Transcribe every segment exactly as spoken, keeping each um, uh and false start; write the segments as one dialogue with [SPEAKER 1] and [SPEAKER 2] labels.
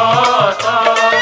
[SPEAKER 1] होतो।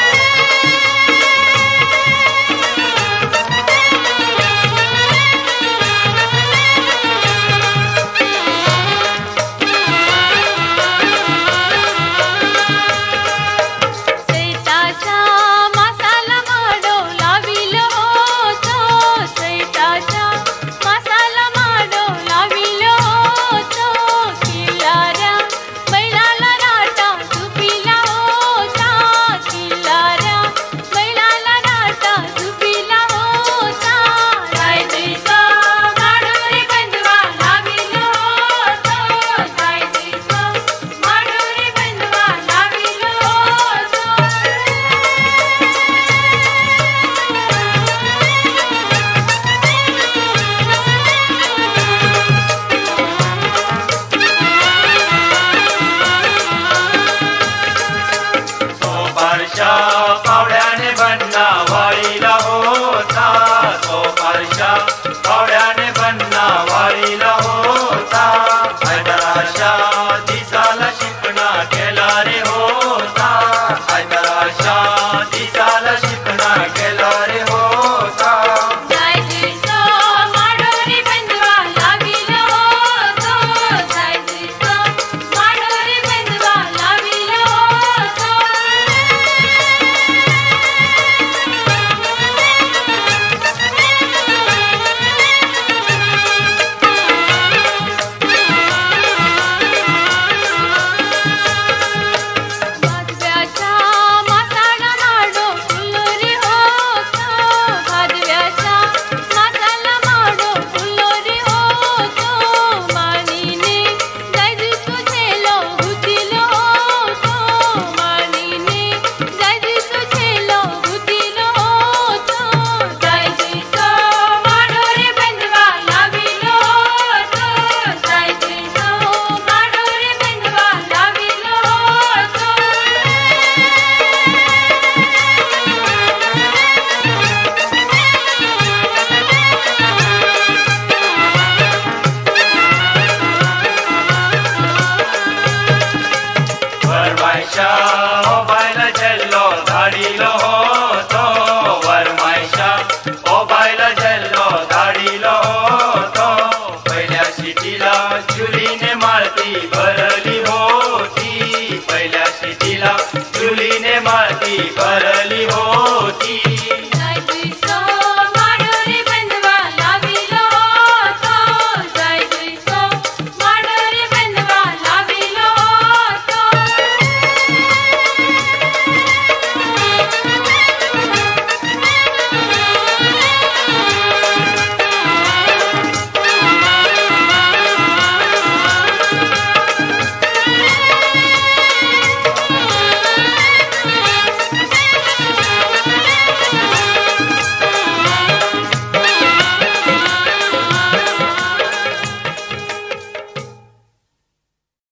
[SPEAKER 1] पावड्याने बन्ना वाळीला होता, तो पारशा पावड्याने बन्ना वाळीला होता। हैदराशा दिसाला शिपणा केला रे होता, हैदराशा दिसाला शिपणा केला रे होता। वरमायशा ओ बायला जल्लो धाडीलो होतो, वरमायशा ओ बायला जल्लो धाडीलो होतो। पहिल्या शिटीला चुलीने माळती भरली होती, पहिल्या शिटीला चुलीने माळती भरली